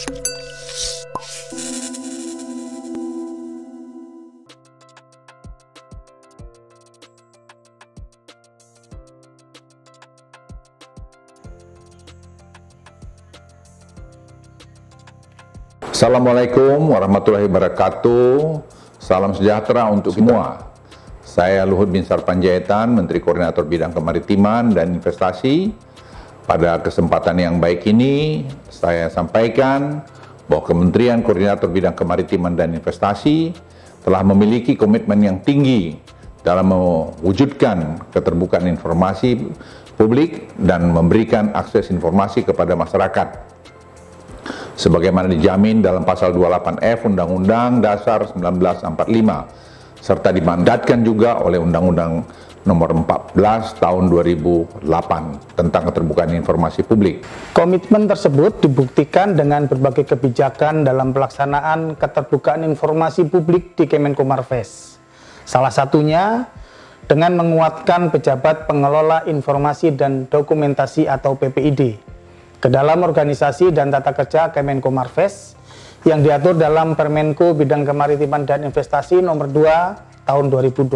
Assalamualaikum warahmatullahi wabarakatuh. Salam sejahtera untuk semua. Saya Luhut Binsar Panjaitan, Menteri Koordinator Bidang Kemaritiman dan Investasi. Pada kesempatan yang baik ini, saya sampaikan bahwa Kementerian Koordinator Bidang Kemaritiman dan Investasi telah memiliki komitmen yang tinggi dalam mewujudkan keterbukaan informasi publik dan memberikan akses informasi kepada masyarakat, sebagaimana dijamin dalam pasal 28F Undang-Undang Dasar 1945, serta dimandatkan juga oleh Undang-Undang Nomor 14 Tahun 2008 tentang keterbukaan informasi publik. Komitmen tersebut dibuktikan dengan berbagai kebijakan dalam pelaksanaan keterbukaan informasi publik di Kemenkomarves. Salah satunya dengan menguatkan pejabat pengelola informasi dan dokumentasi atau PPID ke dalam organisasi dan tata kerja Kemenkomarves yang diatur dalam Permenko Bidang Kemaritiman dan Investasi Nomor 2 Tahun 2020.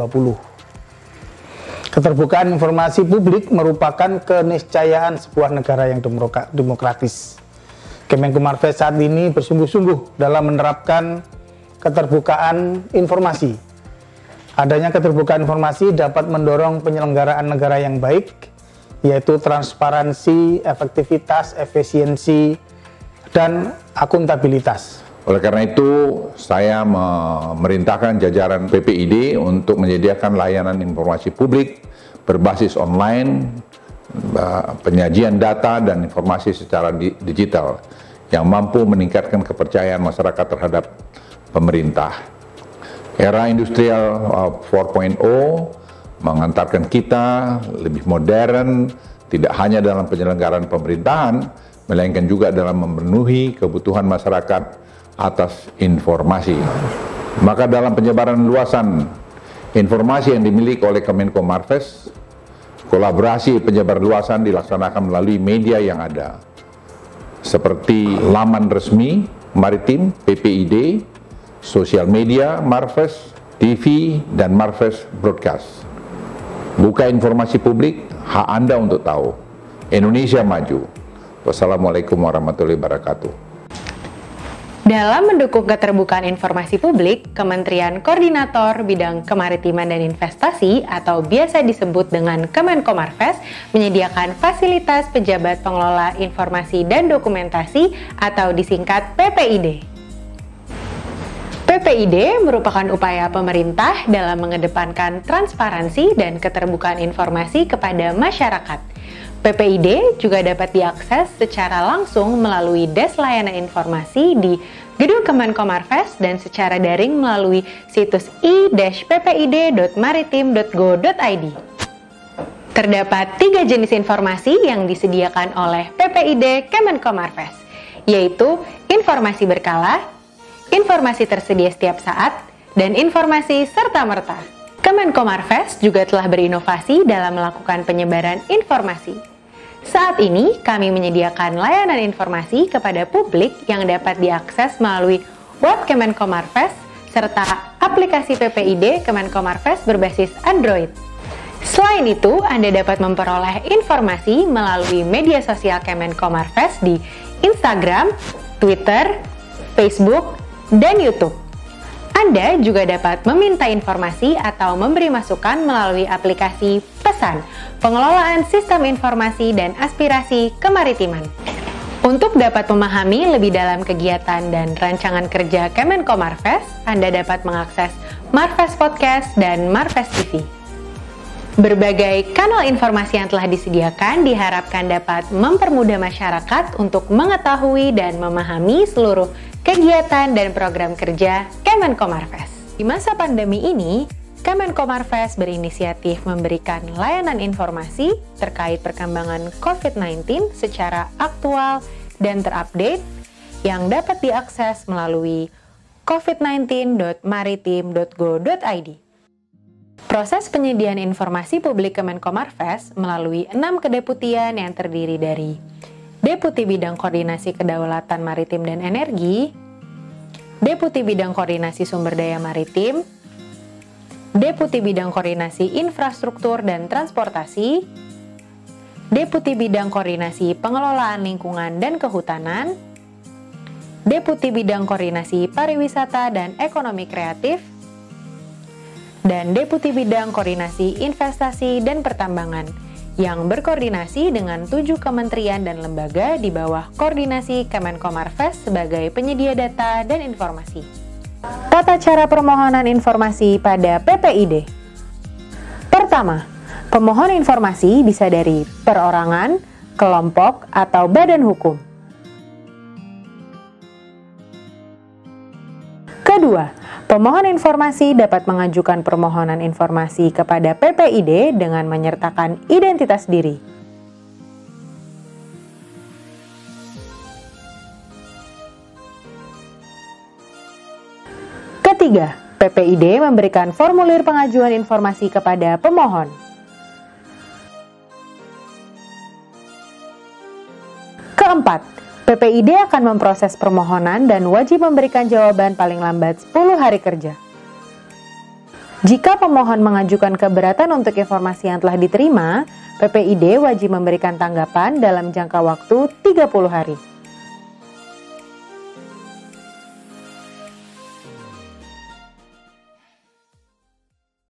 Keterbukaan informasi publik merupakan keniscayaan sebuah negara yang demokratis. Kemenkomarves saat ini bersungguh-sungguh dalam menerapkan keterbukaan informasi. Adanya keterbukaan informasi dapat mendorong penyelenggaraan negara yang baik, yaitu transparansi, efektivitas, efisiensi, dan akuntabilitas. Oleh karena itu, saya memerintahkan jajaran PPID untuk menyediakan layanan informasi publik berbasis online, penyajian data dan informasi secara digital yang mampu meningkatkan kepercayaan masyarakat terhadap pemerintah. Era industrial 4.0 mengantarkan kita lebih modern, tidak hanya dalam penyelenggaraan pemerintahan, melainkan juga dalam memenuhi kebutuhan masyarakat atas informasi. Maka dalam penyebaran luasan informasi yang dimiliki oleh Kemenkomarves, kolaborasi penyebaran luasan dilaksanakan melalui media yang ada, seperti laman resmi maritim PPID, sosial media Marves, TV, dan Marves Broadcast. Buka informasi publik, hak Anda untuk tahu. Indonesia maju. Wassalamualaikum warahmatullahi wabarakatuh. Dalam mendukung keterbukaan informasi publik, Kementerian Koordinator Bidang Kemaritiman dan Investasi atau biasa disebut dengan Kemenkomarves menyediakan fasilitas pejabat pengelola informasi dan dokumentasi atau disingkat PPID. PPID merupakan upaya pemerintah dalam mengedepankan transparansi dan keterbukaan informasi kepada masyarakat. PPID juga dapat diakses secara langsung melalui Desk Layanan Informasi di Gedung Kemenkomarves dan secara daring melalui situs i-ppid.maritim.go.id. Terdapat 3 jenis informasi yang disediakan oleh PPID Kemenkomarves, yaitu informasi berkala, informasi tersedia setiap saat, dan informasi serta-merta. Kemenkomarves juga telah berinovasi dalam melakukan penyebaran informasi. Saat ini, kami menyediakan layanan informasi kepada publik yang dapat diakses melalui web Kemenkomarves serta aplikasi PPID Kemenkomarves berbasis Android. Selain itu, Anda dapat memperoleh informasi melalui media sosial Kemenkomarves di Instagram, Twitter, Facebook, dan YouTube. Anda juga dapat meminta informasi atau memberi masukan melalui aplikasi Pesan, Pengelolaan Sistem Informasi dan Aspirasi Kemaritiman. Untuk dapat memahami lebih dalam kegiatan dan rancangan kerja Kemenkomarves, Anda dapat mengakses Marves Podcast dan Marves TV. Berbagai kanal informasi yang telah disediakan diharapkan dapat mempermudah masyarakat untuk mengetahui dan memahami seluruh kegiatan dan program kerja Kemenkomarves. Di masa pandemi ini, Kemenkomarves berinisiatif memberikan layanan informasi terkait perkembangan COVID-19 secara aktual dan terupdate yang dapat diakses melalui covid19.maritim.go.id. Proses penyediaan informasi publik Kemenkomarves melalui 6 kedeputian yang terdiri dari Deputi Bidang Koordinasi Kedaulatan Maritim dan Energi, Deputi Bidang Koordinasi Sumber Daya Maritim, Deputi Bidang Koordinasi Infrastruktur dan Transportasi, Deputi Bidang Koordinasi Pengelolaan Lingkungan dan Kehutanan, Deputi Bidang Koordinasi Pariwisata dan Ekonomi Kreatif, dan Deputi Bidang Koordinasi Investasi dan Pertambangan yang berkoordinasi dengan 7 kementerian dan lembaga di bawah koordinasi Kemenkomarves sebagai penyedia data dan informasi. Tata cara permohonan informasi pada PPID. Pertama, pemohon informasi bisa dari perorangan, kelompok, atau badan hukum. Kedua, pemohon informasi dapat mengajukan permohonan informasi kepada PPID dengan menyertakan identitas diri. Ketiga, PPID memberikan formulir pengajuan informasi kepada pemohon. Keempat, PPID akan memproses permohonan dan wajib memberikan jawaban paling lambat 10 hari kerja. Jika pemohon mengajukan keberatan untuk informasi yang telah diterima, PPID wajib memberikan tanggapan dalam jangka waktu 30 hari.